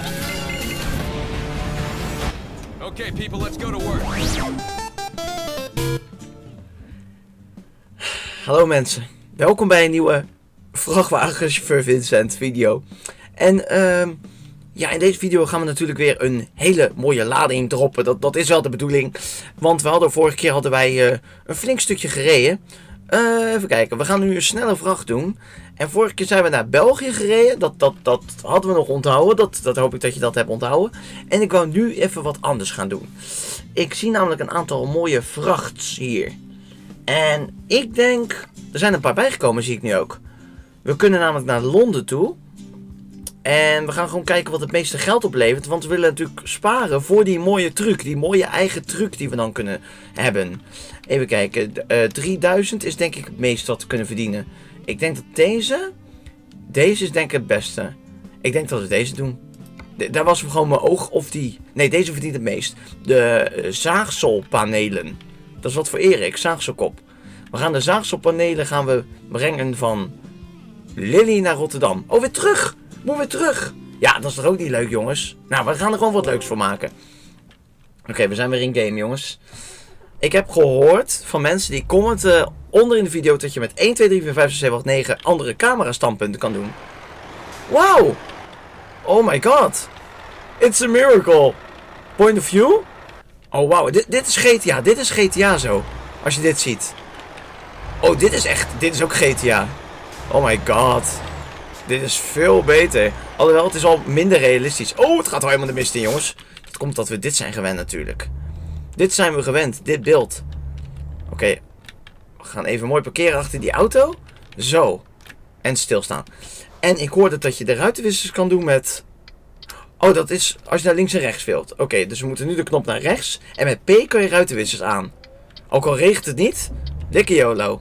Okay, people, let's go to work. Hallo mensen, welkom bij een nieuwe vrachtwagenchauffeur Vincent video. En ja, in deze video gaan we natuurlijk weer een hele mooie lading droppen. Dat is wel de bedoeling, want vorige keer hadden wij een flink stukje gereden. Even kijken, we gaan nu een snelle vracht doen. En vorige keer zijn we naar België gereden. Dat hadden we nog onthouden. Dat hoop ik dat je dat hebt onthouden. En ik wou nu even wat anders gaan doen. Ik zie namelijk een aantal mooie vrachts hier. En ik denk, er zijn een paar bijgekomen, zie ik nu ook. We kunnen namelijk naar Londen toe. En we gaan gewoon kijken wat het meeste geld oplevert. Want we willen natuurlijk sparen voor die mooie truc. Die mooie eigen truc die we dan kunnen hebben. Even kijken. 3000 is denk ik het meeste wat we kunnen verdienen. Ik denk dat deze is denk ik het beste. Ik denk dat we deze doen. Daar was gewoon mijn oog of die. Nee, deze verdient het meest. De zaagselpanelen. Dat is wat voor Erik, zaagselkop. We gaan de zaagselpanelen brengen van Lily naar Rotterdam. Oh, weer terug! Moet weer terug! Ja, dat is toch ook niet leuk, jongens? Nou, we gaan er gewoon wat leuks voor maken. Oké, we zijn weer in game, jongens. Ik heb gehoord van mensen die commenten onder in de video dat je met 1, 2, 3, 4, 5, 6, 7, 8, 9 andere camera standpunten kan doen. Wauw! Oh my god! It's a miracle! Point of view? Oh wauw, dit is GTA. Dit is GTA zo. Als je dit ziet. Oh, dit is ook GTA. Oh my god. Dit is veel beter. Alhoewel, het is al minder realistisch. Oh, het gaat al helemaal de mist in, jongens. Dat komt dat we dit zijn gewend natuurlijk. Dit zijn we gewend. Dit beeld. Oké. We gaan even mooi parkeren achter die auto. Zo. En stilstaan. En ik hoorde dat je de ruitenwissers kan doen met... Oh, dat is als je naar links en rechts wilt. Oké, dus we moeten nu de knop naar rechts. En met P kun je ruitenwissers aan. Ook al regent het niet. Dikke YOLO.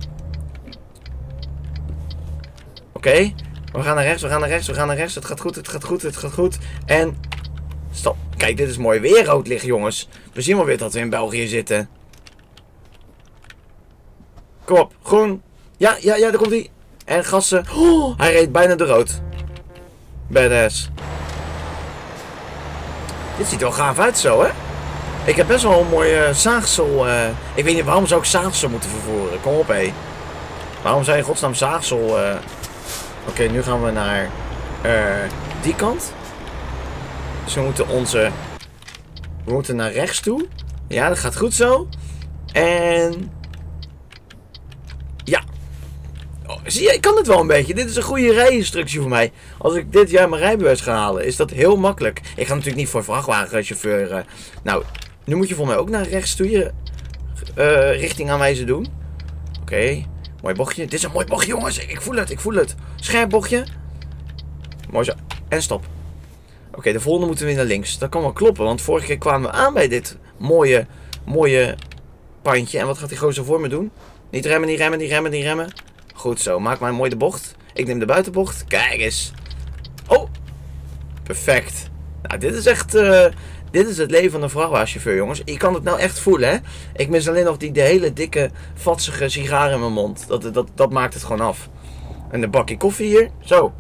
Oké. We gaan naar rechts, we gaan naar rechts, we gaan naar rechts. Het gaat goed, het gaat goed, het gaat goed. En... Stop. Kijk, dit is mooi. Weer rood licht, jongens. We zien wel weer dat we in België zitten. Kom op, groen. Ja, daar komt hij. En gassen. Oh, hij reed bijna de rood. Badass. Dit ziet er wel gaaf uit zo, hè? Ik heb best wel een mooie zaagsel. Ik weet niet, waarom zou ik zaagsel moeten vervoeren? Kom op, hé. Waarom zou je in godsnaam zaagsel... Oké, nu gaan we naar die kant. Dus we moeten naar rechts toe. Ja, dat gaat goed zo. En... Ja. Oh, zie je, ik kan het wel een beetje. Dit is een goede rijinstructie voor mij. Als ik dit jaar mijn rijbewijs ga halen, is dat heel makkelijk. Ik ga natuurlijk niet voor vrachtwagenchauffeur. Nou, nu moet je voor mij ook naar rechts toe je richting aanwijzen doen. Oké. Mooi bochtje. Dit is een mooi bochtje, jongens. Ik voel het. Scherp bochtje. Mooi zo. En stop. Oké, de volgende moeten we weer naar links. Dat kan wel kloppen, want vorige keer kwamen we aan bij dit mooie pandje. En wat gaat die gozer voor me doen? Niet remmen, niet remmen, niet remmen, niet remmen. Goed zo. Maak maar mooi de bocht. Ik neem de buitenbocht. Kijk eens. Oh. Perfect. Nou, dit is echt... Dit is het leven van een vrachtwagenchauffeur, jongens. Ik kan het nou echt voelen, hè. Ik mis alleen nog de hele dikke, vatsige sigaar in mijn mond. Dat maakt het gewoon af. En een bakje koffie hier. Zo.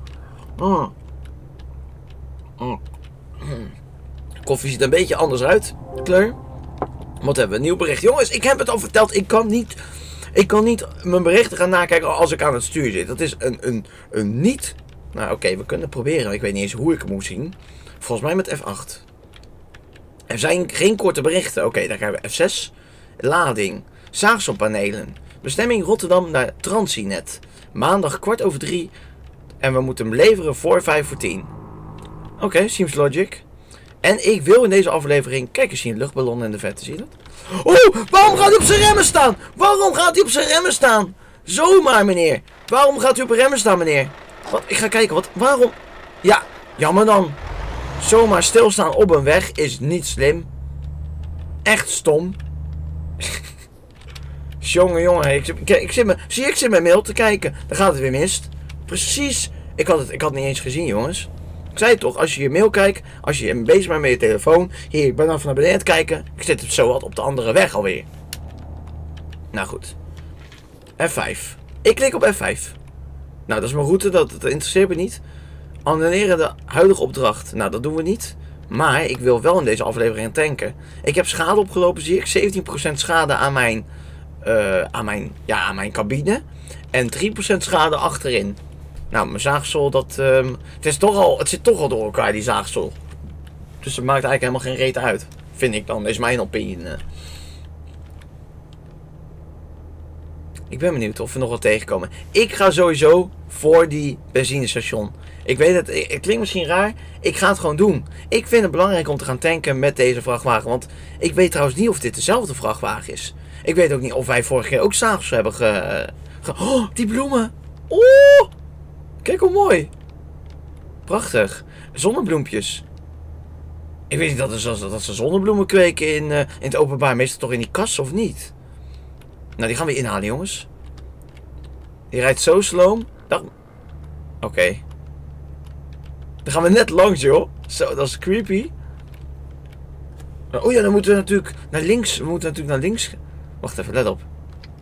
Koffie ziet er een beetje anders uit. De kleur. Wat hebben we? Een nieuw bericht. Jongens, ik heb het al verteld. Ik kan niet mijn berichten gaan nakijken als ik aan het stuur zit. Dat is een niet... Nou, oké, we kunnen het proberen. Ik weet niet eens hoe ik het moet zien. Volgens mij met F8. Er zijn geen korte berichten. Oké, dan gaan we F6. Lading. Zaagselpanelen. Bestemming Rotterdam naar Transinet. Maandag 15:15. En we moeten hem leveren voor 9:55. Oké, seems logic. En ik wil in deze aflevering... Kijk eens hier, luchtballon in de vette, zie je dat? Oh, waarom gaat hij op zijn remmen staan? Waarom gaat hij op zijn remmen staan? Zomaar, meneer. Waarom gaat u op remmen staan, meneer? Wat? Ik ga kijken, waarom? Ja, jammer dan. Zomaar stilstaan op een weg is niet slim. Echt stom. Jongen, ik zit mijn mail te kijken. Dan gaat het weer mis. Precies. Ik had het niet eens gezien, jongens. Ik zei het toch, als je je mail kijkt, als je bezig bent met je telefoon. Hier, ik ben even naar beneden aan het kijken. Ik zit het zo wat op de andere weg alweer. Nou goed. F5. Ik klik op F5. Nou, dat is mijn route, dat interesseert me niet. Annuleren de huidige opdracht. Nou, dat doen we niet. Maar ik wil wel in deze aflevering tanken. Ik heb schade opgelopen, zie ik. 17% schade aan mijn cabine. En 3% schade achterin. Nou, mijn zaagsel, het zit toch al door elkaar, die zaagsel. Dus het maakt eigenlijk helemaal geen reet uit. Vind ik dan, is mijn opinie. Ik ben benieuwd of we nog wat tegenkomen. Ik ga sowieso voor die benzinestation. Ik weet het klinkt misschien raar. Ik ga het gewoon doen. Ik vind het belangrijk om te gaan tanken met deze vrachtwagen. Want ik weet trouwens niet of dit dezelfde vrachtwagen is. Ik weet ook niet of wij vorige keer ook s'avonds hebben Oh, die bloemen. Oh, kijk hoe mooi. Prachtig. Zonnebloempjes. Ik weet niet dat ze zonnebloemen kweken in het openbaar. Meestal toch in die kast of niet? Nou, die gaan we inhalen, jongens. Die rijdt zo sloom. Oké. Dan gaan we net langs, joh. Zo, dat is creepy. Oh ja, dan moeten we natuurlijk naar links. We moeten natuurlijk naar links. Wacht even, let op.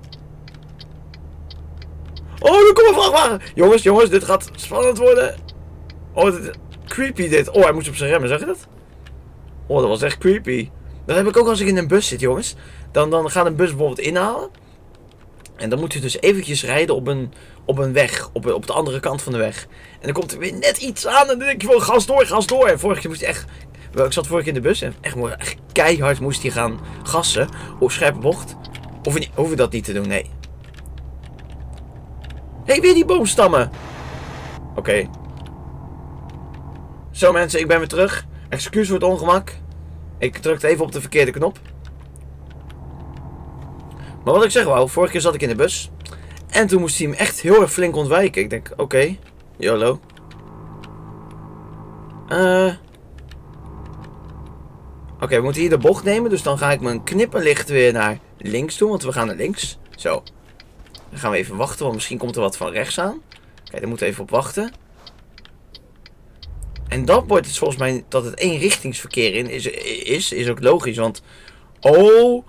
Oh, er komt een vrachtwagen. Jongens, dit gaat spannend worden. Oh, creepy dit. Oh, hij moest op zijn remmen, zag je dat? Oh, dat was echt creepy. Dat heb ik ook als ik in een bus zit, jongens. Dan gaat een bus bijvoorbeeld inhalen. En dan moet je dus eventjes rijden op een weg. Op de andere kant van de weg. En dan komt er weer net iets aan. En dan denk je van, gas door. En vorige keer moest hij echt... Ik zat vorige keer in de bus. En echt keihard moest hij gaan gassen. Op scherpe bocht. Hoef je dat niet te doen, nee. Hé, weer die boomstammen. Oké. Zo mensen, ik ben weer terug. Excuus voor het ongemak. Ik drukte even op de verkeerde knop. Maar wat ik zeg wou, vorige keer zat ik in de bus. En toen moest hij hem echt heel erg flink ontwijken. Ik denk, oké, YOLO. Oké, we moeten hier de bocht nemen. Dus dan ga ik mijn knipperlicht weer naar links doen. Want we gaan naar links. Zo. Dan gaan we even wachten, want misschien komt er wat van rechts aan. Kijk, daar moeten we even op wachten. En dat wordt het volgens mij dat het eenrichtingsverkeer in is ook logisch. Want, oh,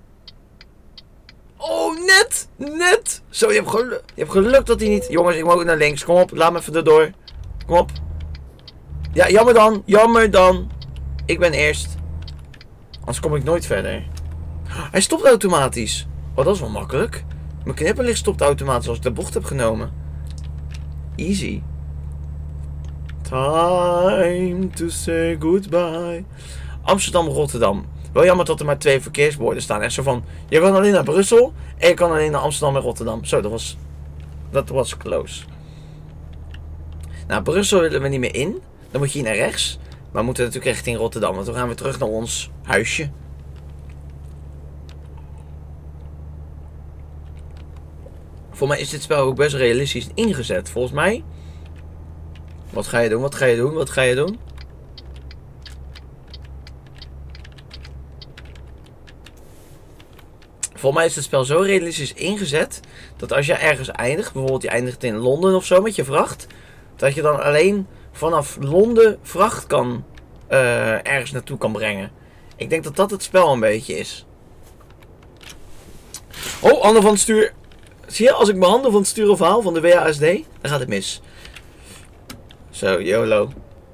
net. Zo, je hebt geluk dat hij niet... Jongens, ik moet ook naar links. Kom op, laat me even erdoor. Kom op. Ja, jammer dan. Ik ben eerst. Anders kom ik nooit verder. Hij stopt automatisch. Oh, dat is wel makkelijk. Mijn knipperlicht stopt automatisch als ik de bocht heb genomen. Easy. Time to say goodbye. Amsterdam-Rotterdam. Wel jammer dat er maar 2 verkeersborden staan. Echt zo van, je kan alleen naar Brussel en je kan alleen naar Amsterdam en Rotterdam. Zo, dat was close. Nou, Brussel willen we niet meer in. Dan moet je hier naar rechts. Maar we moeten natuurlijk richting Rotterdam. Want dan gaan we terug naar ons huisje. Voor mij is dit spel ook best realistisch ingezet. Volgens mij. Wat ga je doen? Volgens mij is het spel zo realistisch ingezet. Dat als je ergens eindigt. Bijvoorbeeld je eindigt in Londen of zo met je vracht. Dat je dan alleen vanaf Londen vracht kan ergens naartoe kan brengen. Ik denk dat dat het spel een beetje is. Oh, handen van het stuur. Zie je, als ik mijn handen van het stuur afhaal van de WASD, dan gaat het mis. Zo, YOLO.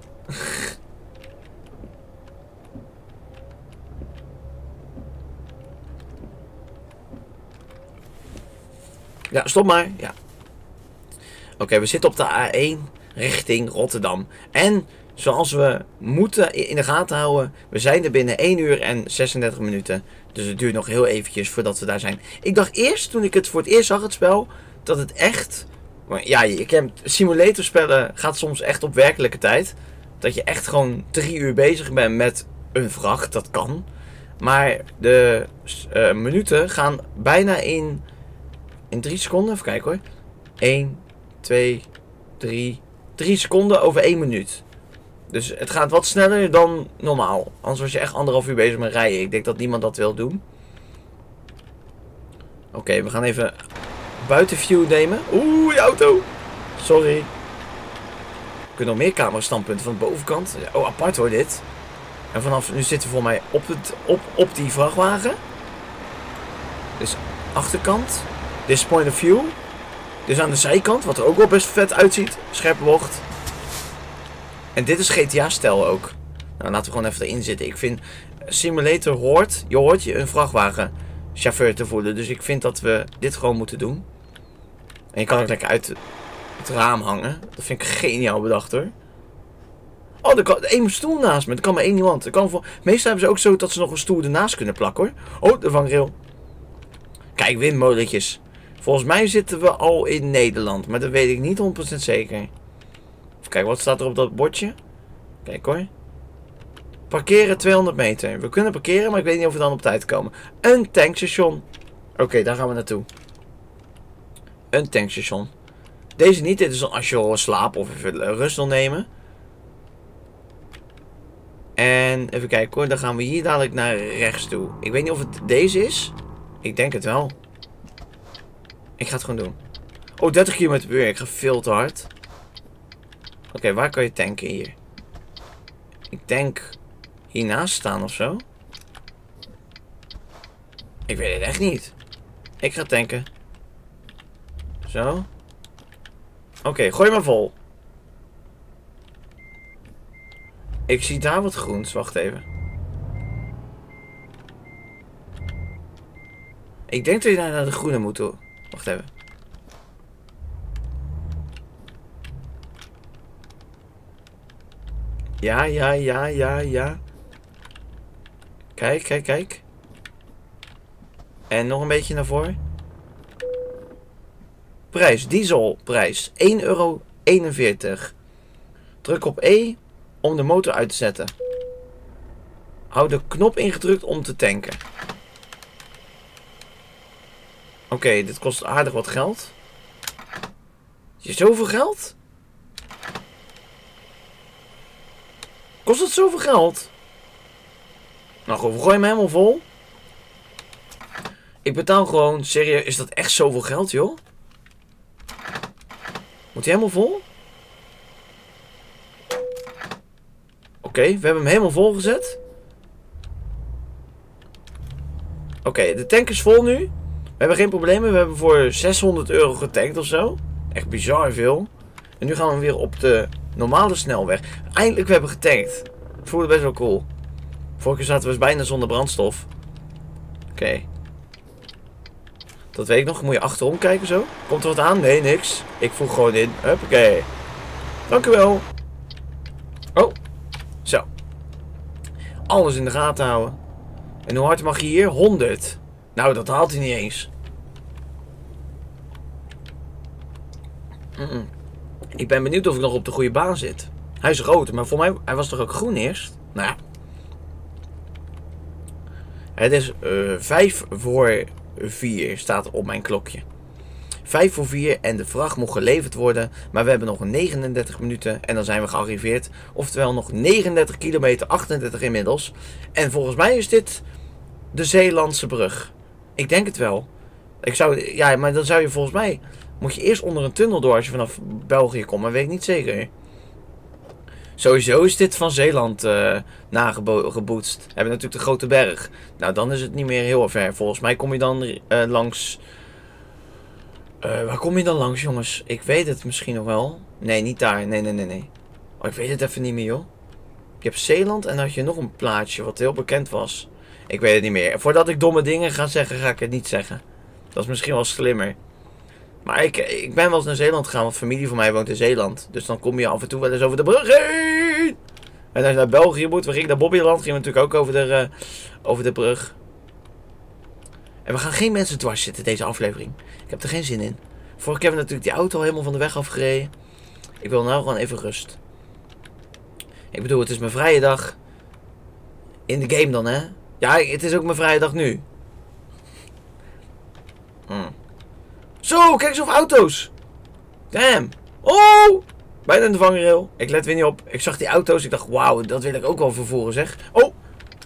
Ja, stop maar. Ja. Oké, we zitten op de A1 richting Rotterdam. En zoals we moeten in de gaten houden, we zijn er binnen 1 uur en 36 minuten. Dus het duurt nog heel eventjes voordat we daar zijn. Ik dacht eerst, toen ik het voor het eerst zag, het spel, dat het echt... Ja, je kent simulatorspellen, gaat soms echt op werkelijke tijd. Dat je echt gewoon 3 uur bezig bent met een vracht, dat kan. Maar de minuten gaan bijna in 3 seconden. Even kijken hoor. 1, 2, 3 seconden over 1 minuut. Dus het gaat wat sneller dan normaal. Anders was je echt 1,5 uur bezig met rijden. Ik denk dat niemand dat wil doen. Oké, we gaan even buitenview nemen. Oeh, die auto. Sorry. We kunnen nog meer camerastandpunten van de bovenkant. Oh, apart hoor dit. En vanaf nu zitten we voor mij op die vrachtwagen. Dus achterkant. Dit is point of view. Dus aan de zijkant, wat er ook wel best vet uitziet. Scherpe bocht. En dit is GTA-stijl ook. Nou, laten we gewoon even erin zitten. Ik vind Simulator hoort, je hoort je een vrachtwagenchauffeur te voelen. Dus ik vind dat we dit gewoon moeten doen. En je kan ook lekker uit het raam hangen. Dat vind ik geniaal bedacht hoor. Oh, er kan één stoel naast me. Er kan maar één iemand. Meestal hebben ze ook zo dat ze nog een stoel ernaast kunnen plakken hoor. Oh, de vangrail. Kijk, windmolentjes. Volgens mij zitten we al in Nederland. Maar dat weet ik niet 100% zeker. Even kijken, wat staat er op dat bordje? Kijk hoor. Parkeren 200 meter. We kunnen parkeren, maar ik weet niet of we dan op tijd komen. Een tankstation. Oké, daar gaan we naartoe. Een tankstation. Deze niet. Dit is dan als je wil slapen of even rust wil nemen. En even kijken hoor. Dan gaan we hier dadelijk naar rechts toe. Ik weet niet of het deze is. Ik denk het wel. Ik ga het gewoon doen. Oh, 30 km per uur. Ik ga veel te hard. Oké, waar kan je tanken hier? Ik denk hiernaast staan of zo. Ik weet het echt niet. Ik ga tanken. Zo. Oké, gooi maar vol. Ik zie daar wat groens. Wacht even. Ik denk dat je naar de groene moet toe. Wacht even. Ja. Kijk, kijk, kijk. En nog een beetje naar voren. Prijs, dieselprijs. 1,41 €. Druk op E om de motor uit te zetten. Hou de knop ingedrukt om te tanken. Oké, dit kost aardig wat geld. Is je zoveel geld? Kost het zoveel geld? Nou goed, we gooien hem helemaal vol. Ik betaal gewoon, serieus, is dat echt zoveel geld joh? Moet hij helemaal vol? Oké, we hebben hem helemaal vol gezet. Oké, de tank is vol nu. We hebben geen problemen. We hebben voor 600 € getankt of zo. Echt bizar veel. En nu gaan we weer op de normale snelweg. Eindelijk, we hebben getankt. Het voelde best wel cool. Vorige keer zaten we bijna zonder brandstof. Oké. Dat weet ik nog. Moet je achterom kijken zo? Komt er wat aan? Nee, niks. Ik voeg gewoon in. Huppakee. Dank u wel. Oh. Zo. Alles in de gaten houden. En hoe hard mag je hier? 100. Nou, dat haalt hij niet eens. Ik ben benieuwd of ik nog op de goede baan zit. Hij is rood, maar voor mij... Hij was toch ook groen eerst? Nou ja. Het is 5 voor 4 staat op mijn klokje. 5 voor 4 en de vracht moet geleverd worden. Maar we hebben nog 39 minuten en dan zijn we gearriveerd. Oftewel nog 39 kilometer, 38 inmiddels. En volgens mij is dit de Zeelandse brug. Ik denk het wel. Ja, maar dan zou je volgens mij... Moet je eerst onder een tunnel door als je vanaf België komt. Maar weet ik niet zeker. Sowieso is dit van Zeeland nagebootst. We hebben natuurlijk de Grote Berg. Nou, dan is het niet meer heel ver. Volgens mij kom je dan langs... waar kom je dan langs, jongens? Ik weet het misschien nog wel. Nee, niet daar. Nee. Oh, ik weet het even niet meer, joh. Je hebt Zeeland en dan had je nog een plaatsje wat heel bekend was. Ik weet het niet meer. Voordat ik domme dingen ga zeggen, ga ik het niet zeggen. Dat is misschien wel slimmer. Maar ik ben wel eens naar Zeeland gegaan, want familie van mij woont in Zeeland. Dus dan kom je af en toe wel eens over de brug heen. En als je naar België moet, we gingen naar Bobbejaanland, gingen we natuurlijk ook over de brug. En we gaan geen mensen dwars zitten deze aflevering. Ik heb er geen zin in. Vorige keer hebben we natuurlijk die auto al helemaal van de weg afgereden. Ik wil nou gewoon even rust. Ik bedoel, het is mijn vrije dag. In de game dan, hè? Ja, het is ook mijn vrije dag nu. Zo, kijk eens op auto's. Damn. Oh, bijna de vangrail. Ik let weer niet op. Ik zag die auto's. Ik dacht, wauw, dat wil ik ook wel vervoeren, zeg. Oh.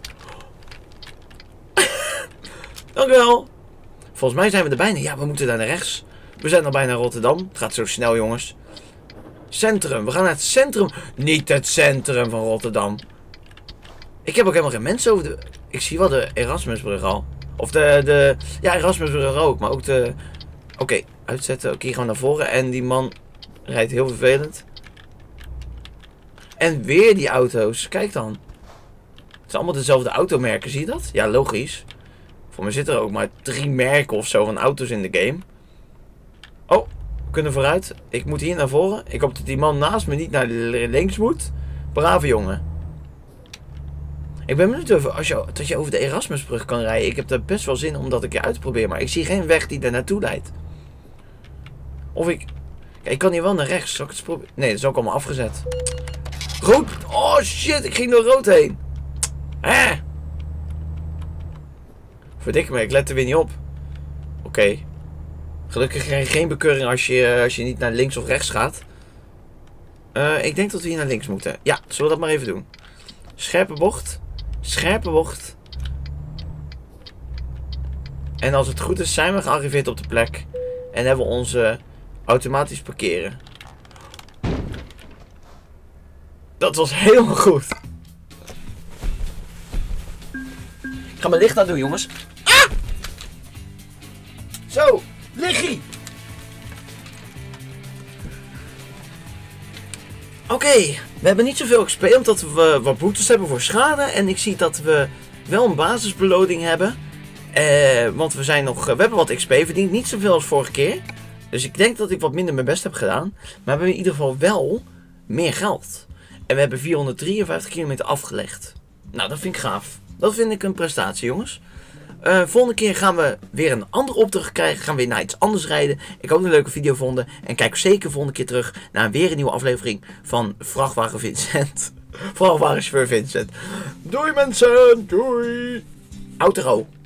Dankjewel. Volgens mij zijn we er bijna. Ja, we moeten daar naar rechts. We zijn al bijna Rotterdam. Het gaat zo snel, jongens. Centrum. We gaan naar het centrum. Niet het centrum van Rotterdam. Ik heb ook helemaal geen mensen over de... Ik zie wel de Erasmusbrug al. Of ja, Erasmusbrug ook. Maar ook de... Oké, uitzetten. Oké, gaan we naar voren. En die man rijdt heel vervelend. En weer die auto's. Kijk dan. Het zijn allemaal dezelfde automerken, zie je dat? Ja, logisch. Voor mij zitten er ook maar 3 merken of zo van auto's in de game. Oh, we kunnen vooruit. Ik moet hier naar voren. Ik hoop dat die man naast me niet naar links moet. Brave jongen. Ik ben benieuwd dat je over de Erasmusbrug kan rijden. Ik heb er best wel zin om dat een keer uit te proberen. Maar ik zie geen weg die daar naartoe leidt. Of ik... Kijk, ik kan hier wel naar rechts. Zal ik het proberen? Nee, dat is ook allemaal afgezet. Rood. Oh shit, ik ging door rood heen. Verdikke me, ik let er weer niet op. Oké. Gelukkig krijg je geen bekeuring als je niet naar links of rechts gaat. Ik denk dat we hier naar links moeten. Ja, zullen we dat maar even doen. Scherpe bocht. Scherpe bocht. En als het goed is zijn we gearriveerd op de plek. En hebben we onze automatisch parkeren. Dat was helemaal goed. Ik ga mijn licht aan doen, jongens. Ah! Zo, liggie. Oké, we hebben niet zoveel XP omdat we wat boetes hebben voor schade. En ik zie dat we wel een basisbeloning hebben. Want we hebben wat XP verdiend. Niet zoveel als vorige keer. Dus ik denk dat ik wat minder mijn best heb gedaan. Maar we hebben in ieder geval wel meer geld. En we hebben 453 kilometer afgelegd. Nou, dat vind ik gaaf. Dat vind ik een prestatie, jongens. Volgende keer gaan we weer een andere opdracht krijgen. Gaan we weer naar iets anders rijden. Ik hoop dat je een leuke video vonden. En kijk zeker volgende keer terug naar weer een nieuwe aflevering van Vrachtwagen Vincent. Vrachtwagenchauffeur Vincent. Doei mensen. Doei. Outro.